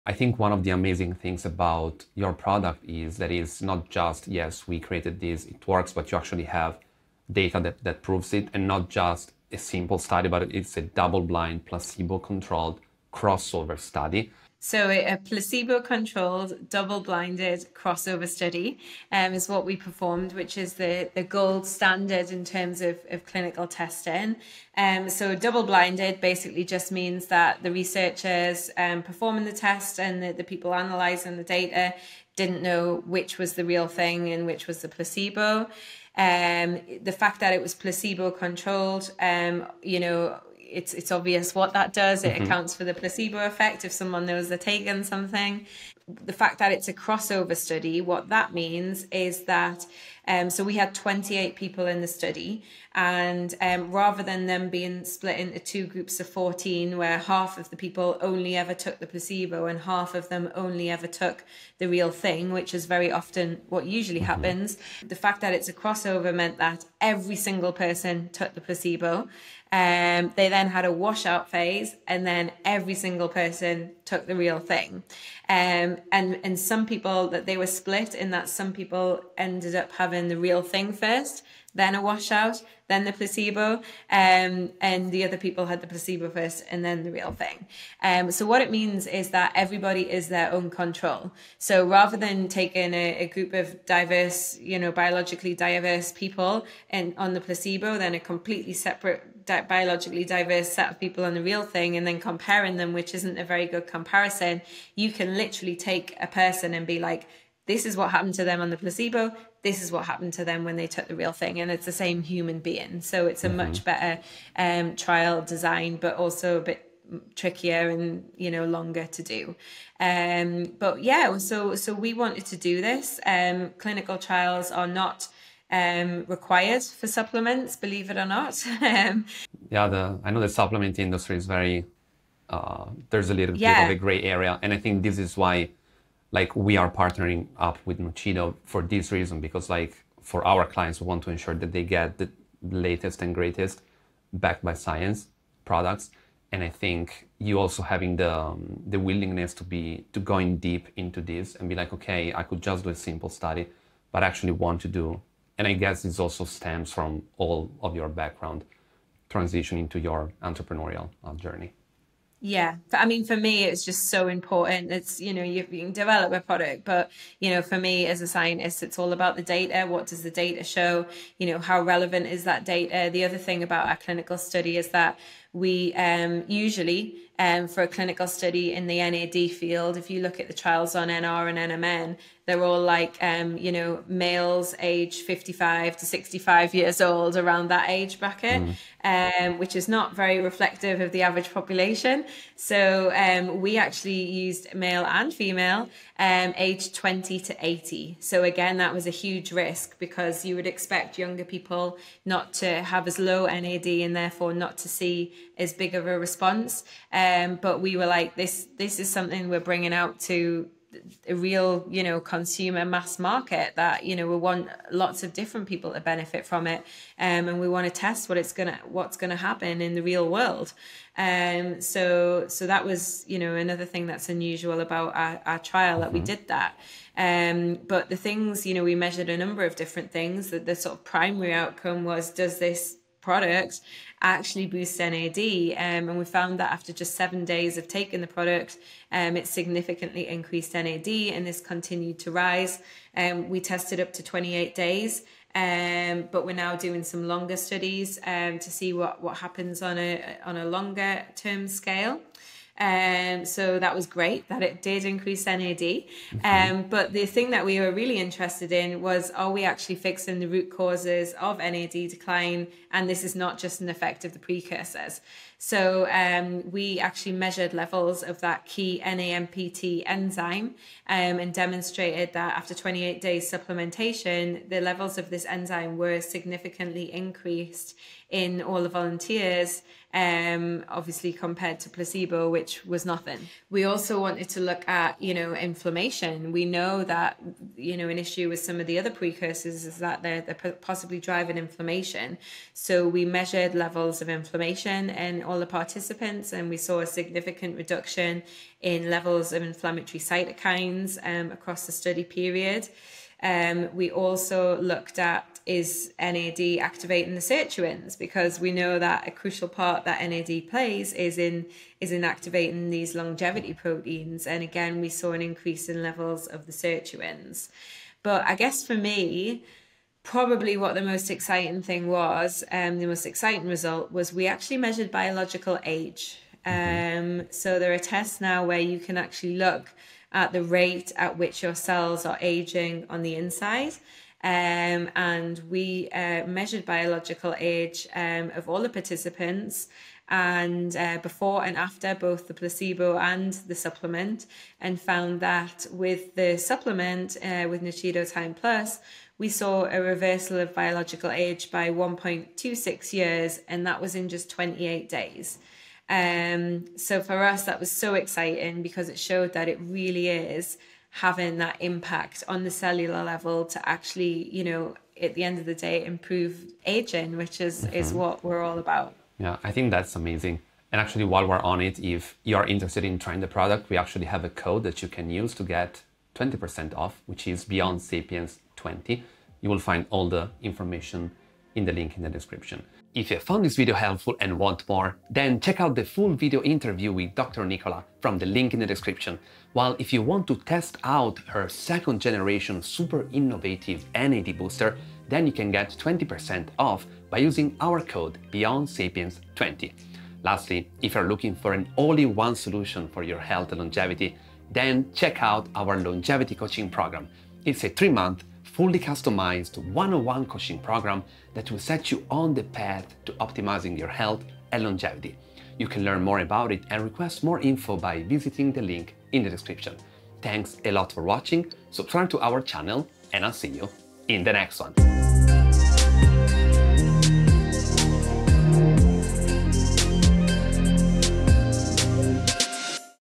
I think one of the amazing things about your product is that it's not just, yes, we created this, it works, but you actually have data that proves it, and not just a simple study, but it's a double-blind, placebo-controlled crossover study. So a placebo-controlled, double-blinded crossover study is what we performed, which is the gold standard in terms of clinical testing. So double-blinded basically just means that the researchers performing the test and the people analysing the data didn't know which was the real thing and which was the placebo. The fact that it was placebo-controlled, it's obvious what that does. It accounts for the placebo effect if someone knows they're taking something. The fact that it's a crossover study, what that means is that so we had 28 people in the study, and rather than them being split into two groups of 14, where half of the people only ever took the placebo and half of them only ever took the real thing, which is very often what usually happens, the fact that it's a crossover meant that every single person took the placebo. They then had a washout phase, and then every single person took the real thing. And some people, that they were split in that some people ended up having the real thing first, then a washout, then the placebo, and the other people had the placebo first and then the real thing. So what it means is that everybody is their own control. So rather than taking a group of diverse, biologically diverse people and on the placebo, then a completely separate biologically diverse set of people on the real thing, and then comparing them, which isn't a very good comparison, you can literally take a person and be like, this is what happened to them on the placebo, this is what happened to them when they took the real thing, and it's the same human being. So it's a much better trial design, but also a bit trickier and longer to do. But yeah, so we wanted to do this. Clinical trials are not required for supplements, believe it or not. Yeah, I know the supplement industry is very, there's a little bit of a gray area. And I think this is why, we are partnering up with Nuchido for this reason, because for our clients, we want to ensure that they get the latest and greatest backed by science products. And I think you also having the willingness to go in deep into this and be like, okay, I could just do a simple study, but actually want to do. And I guess this also stems from all of your background transition into your entrepreneurial journey. Yeah. I mean, for me, it's just so important. It's, you can develop a product, but, for me as a scientist, it's all about the data. What does the data show? How relevant is that data? The other thing about our clinical study is that we usually, for a clinical study in the NAD field, if you look at the trials on NR and NMN, they're all males age 55 to 65 years old, around that age bracket, which is not very reflective of the average population. So we actually used male and female, age 20 to 80. So again, that was a huge risk, because you would expect younger people not to have as low NAD and therefore not to see as big of a response. But we were like, this is something we're bringing out to a real, consumer mass market, that, we want lots of different people to benefit from it. And we want to test what's going to happen in the real world. So that was, another thing that's unusual about our trial, that we did that. But the things, we measured a number of different things. That the sort of primary outcome was, does this product actually boost NAD? And we found that after just 7 days of taking the product, it significantly increased NAD, and this continued to rise. We tested up to 28 days, but we're now doing some longer studies to see what happens on a longer term scale. So that was great that it did increase NAD. But the thing that we were really interested in was, are we actually fixing the root causes of NAD decline? And this is not just an effect of the precursors. So we actually measured levels of that key NAMPT enzyme and demonstrated that after 28 days supplementation, the levels of this enzyme were significantly increased in all the volunteers, obviously compared to placebo, which was nothing. We also wanted to look at, inflammation. We know that, an issue with some of the other precursors is that they're possibly driving inflammation. So we measured levels of inflammation in all the participants, and we saw a significant reduction in levels of inflammatory cytokines across the study period. We also looked at, is NAD activating the sirtuins, because we know that a crucial part that NAD plays is in activating these longevity proteins. And again, we saw an increase in levels of the sirtuins. But I guess for me, probably what the most exciting thing was, the most exciting result was we actually measured biological age. So there are tests now where you can actually look at the rate at which your cells are aging on the inside. And we measured biological age of all the participants, and before and after both the placebo and the supplement, and found that with the supplement, with Nuchido Time Plus, we saw a reversal of biological age by 1.26 years, and that was in just 28 days. So for us, that was so exciting, because it showed that it really is having that impact on the cellular level to actually, at the end of the day, improve aging, which is what we're all about. Yeah, I think that's amazing. And actually, while we're on it, if you're interested in trying the product, we actually have a code that you can use to get 20% off, which is Beyond Sapiens 20. You will find all the information in the link in the description. If you found this video helpful and want more, then check out the full video interview with Dr. Nichola from the link in the description. While if you want to test out her second generation super innovative NAD booster, then you can get 20% off by using our code Beyond Sapiens 20. Lastly, if you're looking for an all-in-one solution for your health and longevity, then check out our longevity coaching program. It's a 3-month fully customized one-on-one coaching program that will set you on the path to optimizing your health and longevity. You can learn more about it and request more info by visiting the link in the description. Thanks a lot for watching, subscribe to our channel, and I'll see you in the next one.